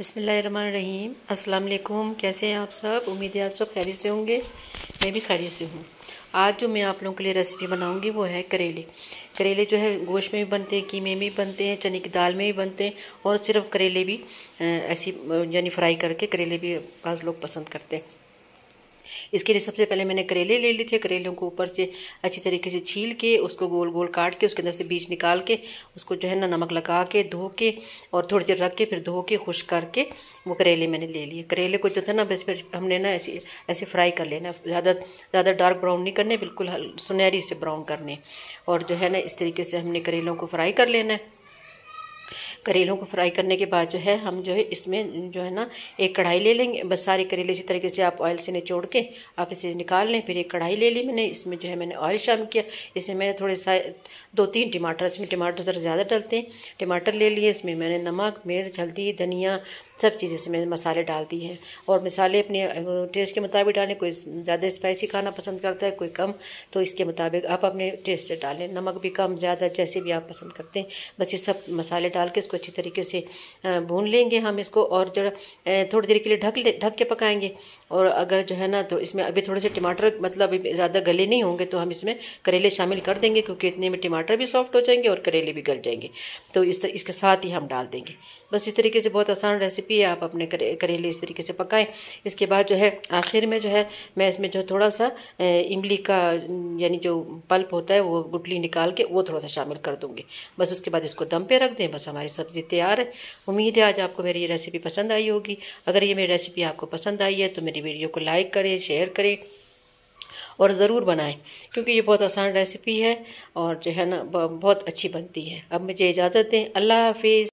बिस्मिल्लाहिर्रहमानिर्रहीम। अस्सलाम वालेकुम। कैसे हैं आप सब? उम्मीद है आप सब खैरियत से होंगे। मैं भी खैरियत से हूँ। आज जो मैं आप लोगों के लिए रेसिपी बनाऊंगी वो है करेले। करेले जो है गोश्त में भी बनते हैं, कीमे में भी बनते हैं, चने की दाल में भी बनते हैं और सिर्फ करेले भी ऐसी यानी फ्राई करके करेले भी बाज़ लोग पसंद करते हैं। इसके लिए सबसे पहले मैंने करेले ले लिए थे। करेलों को ऊपर से अच्छी तरीके से छील के उसको गोल गोल काट के उसके अंदर से बीज निकाल के उसको जो है ना नमक लगा के धो के और थोड़ी देर रख के फिर धो के खुश करके वो करेले मैंने ले लिए। करेले को जो था ना बस फिर हमने ना ऐसे ऐसे फ्राई कर लेना, ज़्यादा डार्क ब्राउन नहीं करने, बिल्कुल सुनहरी से ब्राउन करने। और जो है ना इस तरीके से हमने करेलों को फ्राई कर लेना है। करेलों को फ्राई करने के बाद जो है हम जो है इसमें जो है ना एक कढ़ाई ले लेंगे। बस सारे करेले इसी तरीके से आप ऑयल से निचोड़ के आप इसे निकाल लें। फिर एक कढ़ाई ले ली मैंने, इसमें जो है मैंने ऑयल शामिल किया। इसमें मैंने थोड़े सा 2-3 टमाटर, इसमें टमाटर ज़रा ज़्यादा डलते हैं, टमाटर ले लिए। इसमें मैंने नमक, मिर्च, हल्दी, धनिया सब चीज़ें इसमें मसाले डाल दिए हैं। और मसाले अपने टेस्ट के मुताबिक डालें। कोई ज़्यादा स्पाइसी खाना पसंद करता है, कोई कम, तो इसके मुताबिक आप अपने टेस्ट से डालें। नमक भी कम ज़्यादा जैसे भी आप पसंद करते हैं। बस ये सब मसाले डाल के इसको अच्छी तरीके से भून लेंगे हम इसको। और जो थोड़ी देर के लिए ढक के पकाएंगे। और अगर जो है ना तो इसमें अभी थोड़े से टमाटर मतलब ज़्यादा गले नहीं होंगे तो हम इसमें करेले शामिल कर देंगे, क्योंकि इतने में टमाटर भी सॉफ्ट हो जाएंगे और करेले भी गल जाएंगे। तो इसके साथ ही हम डाल देंगे। बस इस तरीके से बहुत आसान रेसिपी है। आप अपने करेले इस तरीके से पकाएं। इसके बाद जो है आखिर में जो है मैं इसमें जो थोड़ा सा इमली का यानी जो पल्प होता है वो गुठली निकाल के वो थोड़ा सा शामिल कर दूँगी। बस उसके बाद इसको दम पे रख दें। बस हमारी सब्ज़ी तैयार है। उम्मीद है आज आपको मेरी ये रेसिपी पसंद आई होगी। अगर ये मेरी रेसिपी आपको पसंद आई है तो मेरी वीडियो को लाइक करें, शेयर करें और ज़रूर बनाएं, क्योंकि ये बहुत आसान रेसिपी है और जो है ना बहुत अच्छी बनती है। अब मुझे इजाज़त दें। अल्लाह हाफिज़।